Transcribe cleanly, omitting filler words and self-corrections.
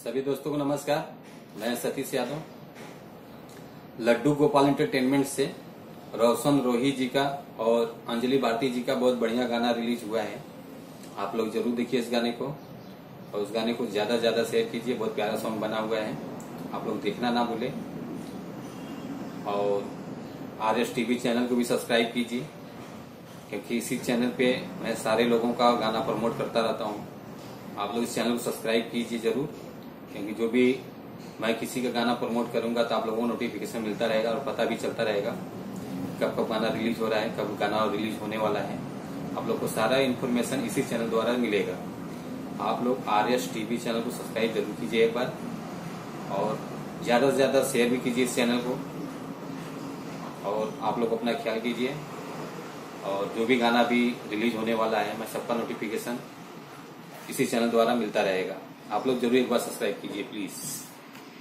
सभी दोस्तों को नमस्कार। मैं सतीश यादव लड्डू गोपाल एंटरटेनमेंट से रोशन रोही जी का और अंजलि भारती जी का बहुत बढ़िया गाना रिलीज हुआ है। आप लोग जरूर देखिए इस गाने को और उस गाने को ज्यादा ज्यादा शेयर कीजिए। बहुत प्यारा सॉन्ग बना हुआ है, आप लोग देखना ना भूलें। और RS टीवी चैनल को भी सब्सक्राइब कीजिए, क्योंकि इसी चैनल पे मैं सारे लोगों का गाना प्रमोट करता रहता हूँ। आप लोग इस चैनल को सब्सक्राइब कीजिए जरूर, क्योंकि जो भी मैं किसी का गाना प्रमोट करूंगा तो आप लोगों को नोटिफिकेशन मिलता रहेगा और पता भी चलता रहेगा कब कब गाना रिलीज हो रहा है, कब गाना रिलीज होने वाला है। आप लोग को सारा इन्फॉर्मेशन इसी चैनल द्वारा मिलेगा। आप लोग RS टीवी चैनल को सब्सक्राइब जरूर कीजिए एक बार, और ज्यादा से ज्यादा शेयर भी कीजिए इस चैनल को। और आप लोग अपना ख्याल कीजिए, और जो भी गाना भी रिलीज होने वाला है मैं सबका नोटिफिकेशन इसी चैनल द्वारा मिलता रहेगा। आप लोग जरूर एक बार सब्सक्राइब कीजिए प्लीज।